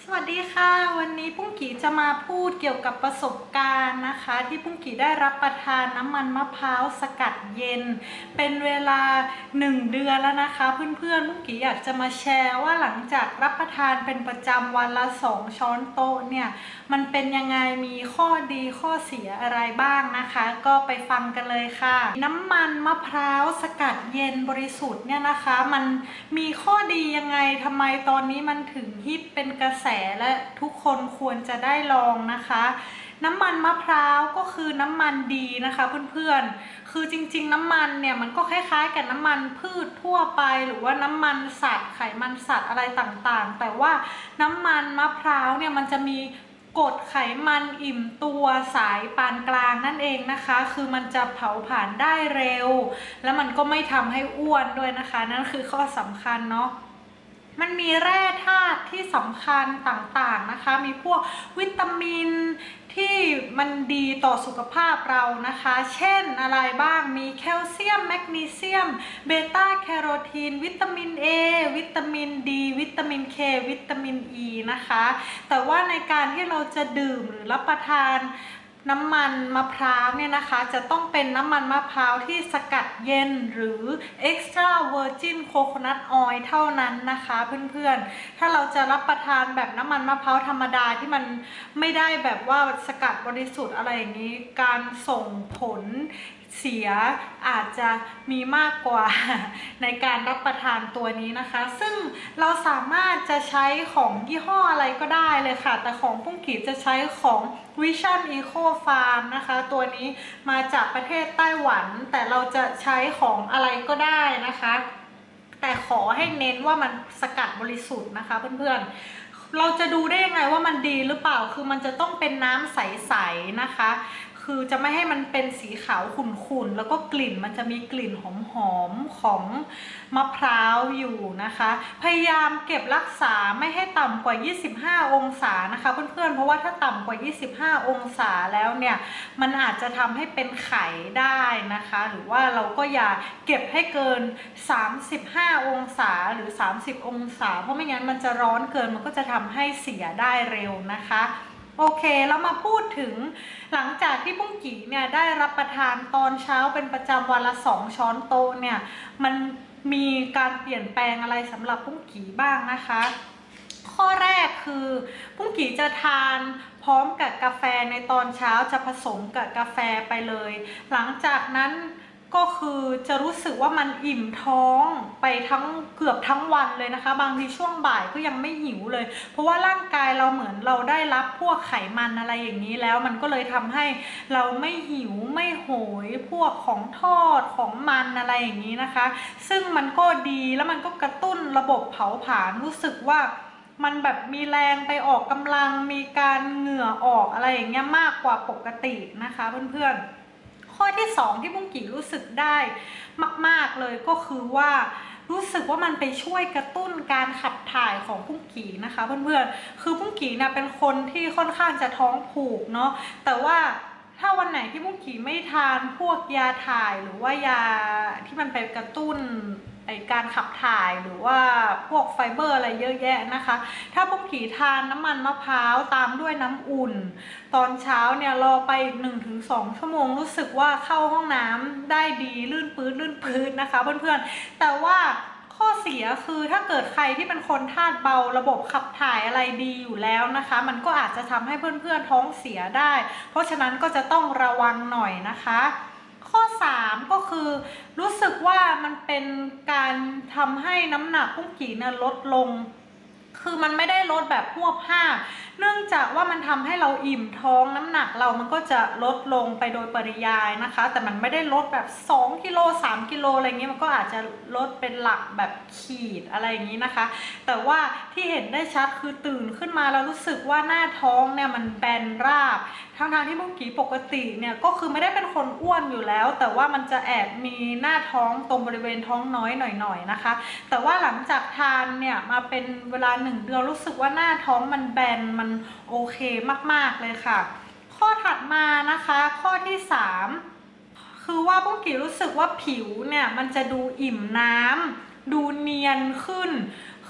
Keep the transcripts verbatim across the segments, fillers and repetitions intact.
สวัสดีค่ะวันนี้ปุ้งกีจะมาพูดเกี่ยวกับประสบการณ์นะคะที่ปุ้งกีได้รับประทานน้ำมันมะพร้าวสกัดเย็นเป็นเวลาหนึ่งเดือนแล้วนะคะเพื่อนๆปุ้งกีอยากจะมาแชร์ว่าหลังจากรับประทานเป็นประจำวันละสองช้อนโต๊ะเนี่ยมันเป็นยังไงมีข้อดีข้อเสียอะไรบ้างนะคะก็ไปฟังกันเลยค่ะน้ำมันมะพร้าวสกัดเย็นบริสุทธิ์เนี่ยนะคะมันมีข้อดียังไงทำไมตอนนี้มันถึงฮิตเป็นกระแสและทุกคนควรจะได้ลองนะคะน้ำมันมะพร้าวก็คือน้ำมันดีนะคะเพื่อนๆคือจริงๆน้ำมันเนี่ยมันก็คล้ายๆกับน้ำมันพืชทั่วไปหรือว่าน้ำมันสัตว์ไขมันสัตว์อะไรต่างๆแต่ว่าน้ำมันมะพร้าวเนี่ยมันจะมีกรดไขมันอิ่มตัวสายปานกลางนั่นเองนะคะคือมันจะเผาผลาญได้เร็วแล้วมันก็ไม่ทำให้อ้วนด้วยนะคะนั่นคือข้อสำคัญเนาะมันมีแร่ธาตุที่สำคัญต่างๆนะคะมีพวกวิตามินที่มันดีต่อสุขภาพเรานะคะเช่นอะไรบ้างมีแคลเซียมแมกนีเซียมเบต้าแคโรทีนวิตามิน A วิตามิน D วิตามิน K วิตามิน E นะคะแต่ว่าในการที่เราจะดื่มหรือรับประทานน้ำมันมะพร้าวเนี่ยนะคะจะต้องเป็นน้ำมันมะพร้าวที่สกัดเย็นหรือ extra virgin coconut oil เท่านั้นนะคะเพื่อนๆถ้าเราจะรับประทานแบบน้ำมันมะพร้าวธรรมดาที่มันไม่ได้แบบว่าสกัดบริสุทธิ์อะไรอย่างนี้การส่งผลเสียอาจจะมีมากกว่าในการรับประทานตัวนี้นะคะซึ่งเราสามารถจะใช้ของยี่ห้ออะไรก็ได้เลยค่ะแต่ของปุ้งกีจะใช้ของ Vision Eco Farm นะคะตัวนี้มาจากประเทศไต้หวันแต่เราจะใช้ของอะไรก็ได้นะคะแต่ขอให้เน้นว่ามันสกัดบริสุทธิ์นะคะเพื่อนๆเราจะดูได้ยังไงว่ามันดีหรือเปล่าคือมันจะต้องเป็นน้ำใสๆนะคะคือจะไม่ให้มันเป็นสีขาวขุ่นๆแล้วก็กลิ่นมันจะมีกลิ่นหอมๆของมะพร้าวอยู่นะคะพยายามเก็บรักษาไม่ให้ต่ำกว่ายี่สิบห้าองศานะคะเพื่อนๆเพราะว่าถ้าต่ำกว่ายี่สิบห้าองศาแล้วเนี่ยมันอาจจะทำให้เป็นไข่ได้นะคะหรือว่าเราก็อย่าเก็บให้เกินสามสิบห้าองศาหรือสามสิบองศาเพราะไม่งั้นมันจะร้อนเกินมันก็จะทำให้เสียได้เร็วนะคะโอเคแล้วมาพูดถึงหลังจากที่ปุ้งกีเนี่ยได้รับประทานตอนเช้าเป็นประจำวันละสองช้อนโต๊ะเนี่ยมันมีการเปลี่ยนแปลงอะไรสำหรับปุ้งกีบ้างนะคะข้อแรกคือปุ้งกีจะทานพร้อมกับกาแฟในตอนเช้าจะผสมกับกาแฟไปเลยหลังจากนั้นก็คือจะรู้สึกว่ามันอิ่มท้องไปทั้งเกือบทั้งวันเลยนะคะบางทีช่วงบ่ายก็ยังไม่หิวเลยเพราะว่าร่างกายเราเหมือนเราได้รับพวกไขมันอะไรอย่างนี้แล้วมันก็เลยทำให้เราไม่หิวไม่โหยพวกของทอดของมันอะไรอย่างนี้นะคะซึ่งมันก็ดีแล้วมันก็กระตุ้นระบบเผาผลาญรู้สึกว่ามันแบบมีแรงไปออกกำลังมีการเหงื่อออกอะไรอย่างเงี้ยมากกว่าปกตินะคะเพื่อนๆข้อที่สองที่ปุ้งกีรู้สึกได้มากๆเลยก็คือว่ารู้สึกว่ามันไปช่วยกระตุ้นการขับถ่ายของปุ้งกีนะคะเพื่อนๆคือปุ้งกีเนี่ยเป็นคนที่ค่อนข้างจะท้องผูกเนาะแต่ว่าถ้าวันไหนที่ปุ้งกีไม่ทานพวกยาถ่ายหรือว่ายาที่มันไปกระตุ้นไอการขับถ่ายหรือว่าพวกไฟเบอร์อะไรเยอะแยะนะคะถ้าปุ้งกีทานน้ำมันมะพร้าวตามด้วยน้ำอุ่นตอนเช้าเนี่ยรอไป หนึ่งถึงสอง ชั่วโมงรู้สึกว่าเข้าห้องน้ำได้ดีลื่นปื้ดลื่นปื้ดนะคะเพื่อนๆแต่ว่าข้อเสียคือถ้าเกิดใครที่เป็นคนธาตุเบาระบบขับถ่ายอะไรดีอยู่แล้วนะคะมันก็อาจจะทำให้เพื่อนๆท้องเสียได้เพราะฉะนั้นก็จะต้องระวังหน่อยนะคะข้อสามก็คือรู้สึกว่ามันเป็นการทำให้น้ำหนักปุ้งกีเนี่ยลดลงคือมันไม่ได้ลดแบบพวกห้าเนื่องจากว่ามันทำให้เราอิ่มท้องน้ำหนักเรามันก็จะลดลงไปโดยปริยายนะคะแต่มันไม่ได้ลดแบบสองกิโลสามกิโลอะไรเงี้ยมันก็อาจจะลดเป็นหลักแบบขีดอะไรอย่างนี้นะคะแต่ว่าที่เห็นได้ชัดคือตื่นขึ้นมาแล้วรู้สึกว่าหน้าท้องเนี่ยมันแบนราบทั้งทางที่ปุ้งกีปกติเนี่ยก็คือไม่ได้เป็นคนอ้วนอยู่แล้วแต่ว่ามันจะแอบมีหน้าท้องตรงบริเวณท้องน้อยหน่อยๆนะคะแต่ว่าหลังจากทานเนี่ยมาเป็นเวลาหนึ่งเดือนรู้สึกว่าหน้าท้องมันแบนมันโอเคมากๆเลยค่ะข้อถัดมานะคะข้อที่สามคือว่าปุ้งกีรู้สึกว่าผิวเนี่ยมันจะดูอิ่มน้ำดูเนียนขึ้นค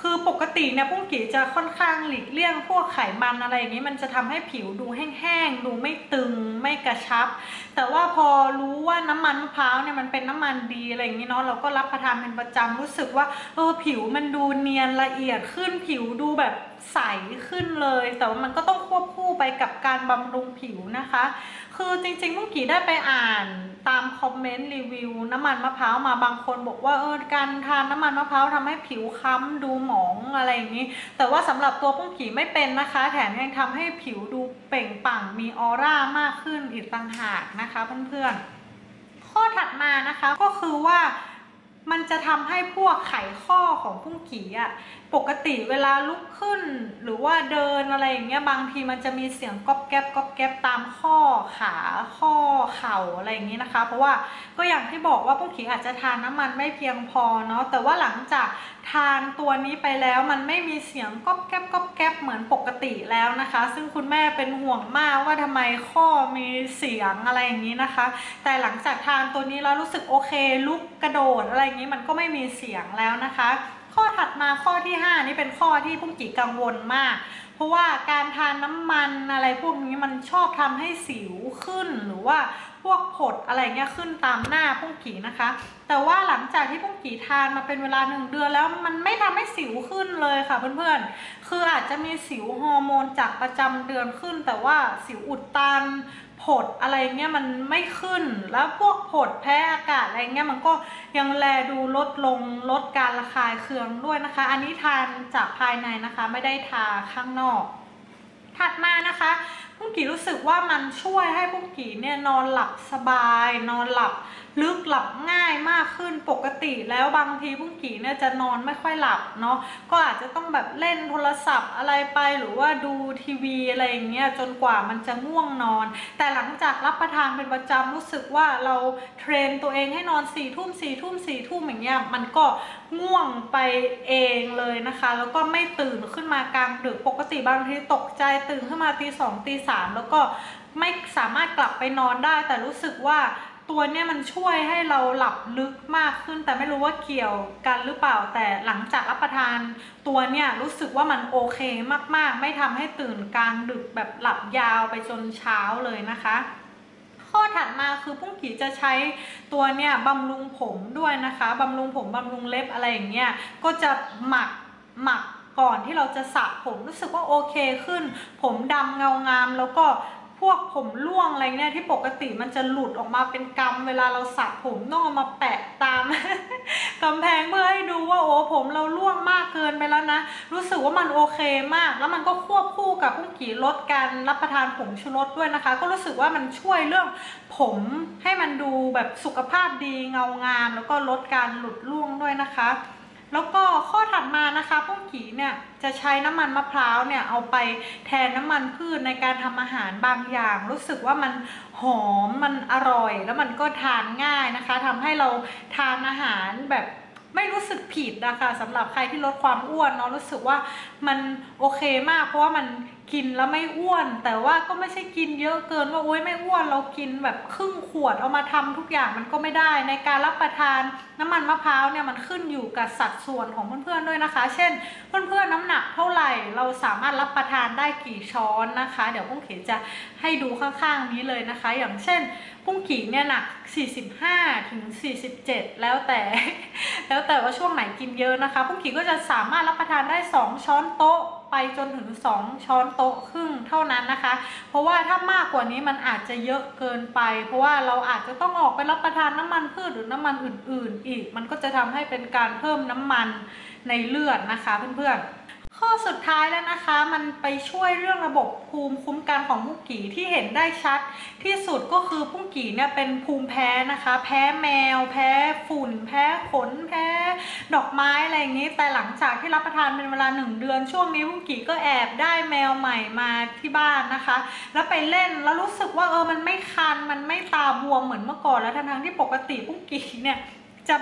คือปกติเนี่ยปุ้งกี่จะค่อนข้างหลีกเลี่ยงพวกไขมันอะไรอย่างนี้มันจะทำให้ผิวดูแห้งๆดูไม่ตึงไม่กระชับแต่ว่าพอรู้ว่าน้ำมันมะพร้าวเนี่ยมันเป็นน้ำมันดีอะไรอย่างนี้เนาะเราก็รับประทานเป็นประจำรู้สึกว่าเออผิวมันดูเนียนละเอียดขึ้นผิวดูแบบใสขึ้นเลยแต่ว่ามันก็ต้องควบคู่ไปกับการบำรุงผิวนะคะคือจริงๆปุ้งกี่ได้ไปอ่านตามคอมเมนต์รีวิวน้ำมันมะพร้าวมาบางคนบอกว่าเออการทานน้ำมันมะพร้าวทำให้ผิวค้ำดูหมองอะไรอย่างนี้แต่ว่าสำหรับตัวปุ้งกี่ไม่เป็นนะคะแถมยังทำให้ผิวดูเปล่งปลั่งมีออร่ามากขึ้นอีกต่างหากนะคะเพื่อนๆข้อถัดมานะคะก็คือว่ามันจะทำให้พวกไขข้อของปุ้งกี่อะปกติเวลาลุกขึ้นหรือว่าเดินอะไรอย่างเงี้ยบางทีมันจะมีเสียงก๊อบแก๊บก๊อบแก๊บตามข้อขาข้อเข่าอะไรอย่างนี้นะคะเพราะว่าก็อย่างที่บอกว่าปุ้งกี่อาจจะทานน้ำมันไม่เพียงพอเนาะแต่ว่าหลังจากทานตัวนี้ไปแล้วมันไม่มีเสียงก๊อบแก๊บก๊อบแก๊บเหมือนปกติแล้วนะคะซึ่งคุณแม่เป็นห่วงมากว่าทำไมข้อมีเสียงอะไรอย่างนี้นะคะแต่หลังจากทานตัวนี้แล้วรู้สึกโอเคลุกกระโดดอะไรอย่างนี้มันก็ไม่มีเสียงแล้วนะคะข้อถัดมาข้อที่ห้านี่เป็นข้อที่ปุ้งกี่กังวลมากเพราะว่าการทานน้ำมันอะไรพวกนี้มันชอบทำให้สิวขึ้นหรือว่าพวกผดอะไรเงี้ยขึ้นตามหน้าปุ้งกี่นะคะแต่ว่าหลังจากที่ปุ้งกี่ทานมาเป็นเวลาหนึ่งเดือนแล้วมันไม่ทำให้สิวขึ้นเลยค่ะเพื่อนๆคืออาจจะมีสิวฮอร์โมนจากประจำเดือนขึ้นแต่ว่าสิวอุดตันผดอะไรเงี้ยมันไม่ขึ้นแล้วพวกผดแพ้อากาศอะไรเงี้ยมันก็ยังแลดูลดลงลดการระคายเคืองด้วยนะคะอันนี้ทานจากภายในนะคะไม่ได้ทาข้างนอกถัดมานะคะปุ้งกี่รู้สึกว่ามันช่วยให้ปุ้งกี่เนี่ยนอนหลับสบายนอนหลับลึกหลับง่ายมากขึ้นปกติแล้วบางทีปุ้งกี่เนี่ยจะนอนไม่ค่อยหลับเนาะก็อาจจะต้องแบบเล่นโทรศัพท์อะไรไปหรือว่าดูทีวีอะไรอย่างเงี้ยจนกว่ามันจะง่วงนอนแต่หลังจากรับประทานเป็นประจำรู้สึกว่าเราเทรนตัวเองให้นอนสี่ทุ่มสี่ทุ่มสี่ทุ่มอย่างเงี้ยมันก็ง่วงไปเองเลยนะคะแล้วก็ไม่ตื่นขึ้นมากลางดึกปกติบางทีตกใจตื่นขึ้นมาตีสองตีสามแล้วก็ไม่สามารถกลับไปนอนได้แต่รู้สึกว่าตัวเนี้ยมันช่วยให้เราหลับลึกมากขึ้นแต่ไม่รู้ว่าเกี่ยวกันหรือเปล่าแต่หลังจากรับประทานตัวเนี้ยรู้สึกว่ามันโอเคมากๆไม่ทำให้ตื่นกลางดึกแบบหลับยาวไปจนเช้าเลยนะคะข้อถัดมาคือปุ้งกี่จะใช้ตัวเนี้ยบำรุงผมด้วยนะคะบำรุงผมบำรุงเล็บอะไรอย่างเงี้ยก็จะหมักหมักก่อนที่เราจะสระผมรู้สึกว่าโอเคขึ้นผมดำเงางามแล้วก็พวกผมร่วงอะไรเนี่ยที่ปกติมันจะหลุดออกมาเป็นกำเวลาเราสระผมต้องเอามาแปะตาม กำแพงเพื่อให้ดูว่าโอ้ผมเราร่วงมากเกินไปแล้วนะรู้สึกว่ามันโอเคมากแล้วมันก็ควบคู่กับปุ้งกี่ลดการรับประทานผงชูรสด้วยนะคะก็รู้สึกว่ามันช่วยเรื่องผมให้มันดูแบบสุขภาพดีเงางามแล้วก็ลดการหลุดร่วงด้วยนะคะแล้วก็ข้อถัดมานะคะปุ้งกี่เนี่ยจะใช้น้ำมันมะพร้าวเนี่ยเอาไปแทนน้ำมันพืชในการทำอาหารบางอย่างรู้สึกว่ามันหอมมันอร่อยแล้วมันก็ทานง่ายนะคะทำให้เราทานอาหารแบบไม่รู้สึกผิดนะคะสำหรับใครที่ลดความอ้วนเนาะรู้สึกว่ามันโอเคมากเพราะว่ามันกินแล้วไม่อ้วนแต่ว่าก็ไม่ใช่กินเยอะเกินว่าโอ๊ยไม่อ้วนเรากินแบบครึ่งขวดเอามาทำทุกอย่างมันก็ไม่ได้ในการรับประทานน้ำมันมะพร้าวเนี่ยมันขึ้นอยู่กับสัดส่วนของเพื่อนๆด้วยนะคะเช่นเพื่อนๆน้ำหนักเท่าไหร่เราสามารถรับประทานได้กี่ช้อนนะคะเดี๋ยวปุ้งกี่จะให้ดูข้างๆนี้เลยนะคะอย่างเช่นปุ้งกี่เนี่ยหนักสี่สิบห้าถึงสี่สิบเจ็ดแล้วแต่แล้วแต่ว่าช่วงไหนกินเยอะนะคะปุ้งกี่ก็จะสามารถรับประทานได้สองช้อนโต๊ะไปจนถึงสองช้อนโต๊ะครึ่งเท่านั้นนะคะเพราะว่าถ้ามากกว่านี้มันอาจจะเยอะเกินไปเพราะว่าเราอาจจะต้องออกไปรับประทานน้ำมันพืชหรือน้ำมันอื่นๆอีกมันก็จะทำให้เป็นการเพิ่มน้ำมันในเลือดนะคะเพื่อนๆข้อสุดท้ายแล้วนะคะมันไปช่วยเรื่องระบบภูมิคุ้มกันของปุ้งกี่ที่เห็นได้ชัดที่สุดก็คือปุ้งกี่เนี่ยเป็นภูมิแพ้นะคะแพ้แมวแพ้ฝุ่นแพ้ขนแพ้ดอกไม้อะไรอย่างนี้แต่หลังจากที่รับประทานเป็นเวลาหนึ่งเดือนช่วงนี้ปุ้งกี่ก็แอบได้แมวใหม่มาที่บ้านนะคะแล้วไปเล่นแล้วรู้สึกว่าเออมันไม่คันมันไม่ตาบวมเหมือนเมื่อก่อนแล้วทั้งๆที่ปกติปุ้งกี่เนี่ยจะแบบ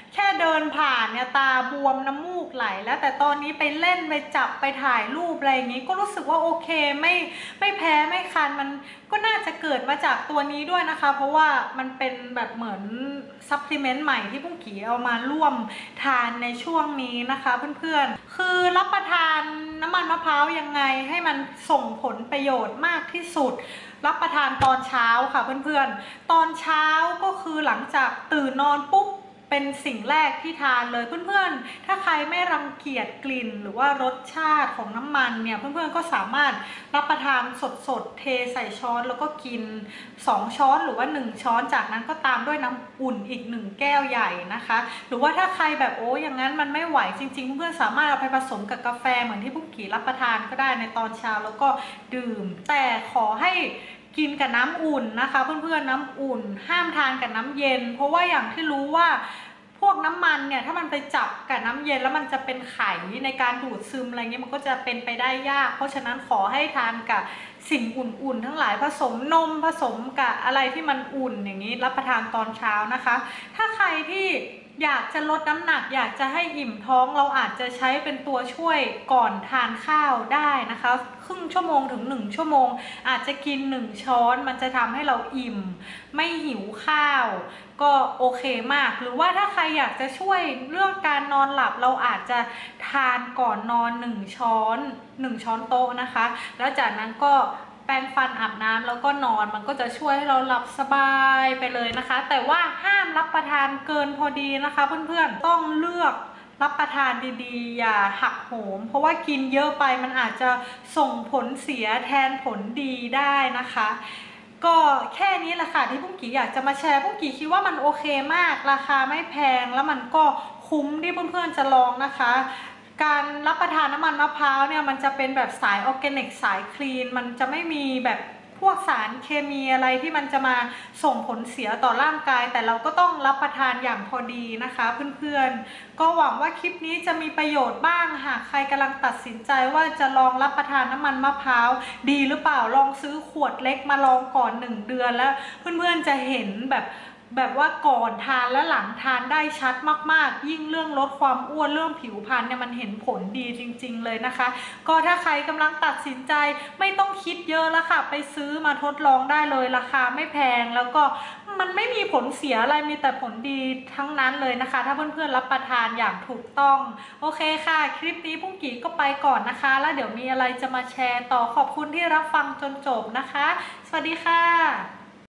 แค่เดินผ่านเนี่ยตาบวมน้ำมูกไหลแล้วแต่ตอนนี้ไปเล่นไปจับไปถ่ายรูปอะไรอย่างนี้ก็รู้สึกว่าโอเคไม่ไม่แพ้ไม่คันมันก็น่าจะเกิดมาจากตัวนี้ด้วยนะคะเพราะว่ามันเป็นแบบเหมือนซัพพลีเมนต์ใหม่ที่พุ่งกีเอามาร่วมทานในช่วงนี้นะคะเพื่อนๆคือรับประทานน้ำมันมะพร้าวยังไงให้มันส่งผลประโยชน์มากที่สุดรับประทานตอนเช้าค่ะเพื่อนๆตอนเช้าก็คือหลังจากตื่นนอนปุ๊บเป็นสิ่งแรกที่ทานเลยเพื่อนๆถ้าใครไม่รังเกียจกลิ่นหรือว่ารสชาติของน้ำมันเนี่ยเพื่อนๆก็สามารถรับประทานสดๆเทใส่ช้อนแล้วก็กินสองช้อนหรือว่าหนึ่งช้อนจากนั้นก็ตามด้วยน้ำอุ่นอีกหนึ่งแก้วใหญ่นะคะหรือว่าถ้าใครแบบโอ้อย่างนั้นมันไม่ไหวจริงๆเพื่อนๆสามารถเอาไปผสมกับกาแฟเหมือนที่พุ่งกีรับประทานก็ได้ในตอนเช้าแล้วก็ดื่มแต่ขอให้กินกับน้ำอุ่นนะคะเพื่อนๆน้ำอุ่นห้ามทานกับน้ำเย็นเพราะว่าอย่างที่รู้ว่าพวกน้ำมันเนี่ยถ้ามันไปจับกับน้ำเย็นแล้วมันจะเป็นไขในการดูดซึมอะไรเงี้ยมันก็จะเป็นไปได้ยากเพราะฉะนั้นขอให้ทานกับสิ่งอุ่นๆทั้งหลายผสมนมผสมกับอะไรที่มันอุ่นอย่างนี้รับประทานตอนเช้านะคะถ้าใครที่อยากจะลดน้ำหนักอยากจะให้อิ่มท้องเราอาจจะใช้เป็นตัวช่วยก่อนทานข้าวได้นะคะครึ่งชั่วโมงถึงหนึ่งชั่วโมงอาจจะกินหนึ่งช้อนมันจะทำให้เราอิ่มไม่หิวข้าวก็โอเคมากหรือว่าถ้าใครอยากจะช่วยเรื่องการนอนหลับเราอาจจะทานก่อนนอนหนึ่งช้อนหนึ่งช้อนโต๊ะนะคะแล้วจากนั้นก็แปรงฟันอาบน้ำแล้วก็นอนมันก็จะช่วยให้เราหลับสบายไปเลยนะคะแต่ว่าห้ามรับประทานเกินพอดีนะคะเพื่อนๆต้องเลือกรับประทานดีๆอย่าหักโหมเพราะว่ากินเยอะไปมันอาจจะส่งผลเสียแทนผลดีได้นะคะก็แค่นี้แหละค่ะที่พุ่งกีอยากจะมาแชร์พุ่งกีคิดว่ามันโอเคมากราคาไม่แพงแล้วมันก็คุ้มที่เพื่อนๆจะลองนะคะการรับประทานน้ำมันมะพร้าวเนี่ยมันจะเป็นแบบสายออร์แกนิกสายคลีนมันจะไม่มีแบบพวกสารเคมีอะไรที่มันจะมาส่งผลเสียต่อร่างกายแต่เราก็ต้องรับประทานอย่างพอดีนะคะเพื่อนๆก็หวังว่าคลิปนี้จะมีประโยชน์บ้างหากใครกำลังตัดสินใจว่าจะลองรับประทานน้ำมันมะพร้าวดีหรือเปล่าลองซื้อขวดเล็กมาลองก่อนหนึ่งเดือนแล้วเพื่อนๆจะเห็นแบบแบบว่าก่อนทานและหลังทานได้ชัดมากๆยิ่งเรื่องลดความอ้วนเรื่องผิวพรรณเนี่ยมันเห็นผลดีจริงๆเลยนะคะก็ถ้าใครกำลังตัดสินใจไม่ต้องคิดเยอะแล้วค่ะไปซื้อมาทดลองได้เลยราคาไม่แพงแล้วก็มันไม่มีผลเสียอะไรมีแต่ผลดีทั้งนั้นเลยนะคะถ้าเพื่อนๆรับประทานอย่างถูกต้องโอเคค่ะคลิปนี้พุ่งกีก็ไปก่อนนะคะแล้วเดี๋ยวมีอะไรจะมาแชร์ต่อขอบคุณที่รับฟังจนจบนะคะสวัสดีค่ะ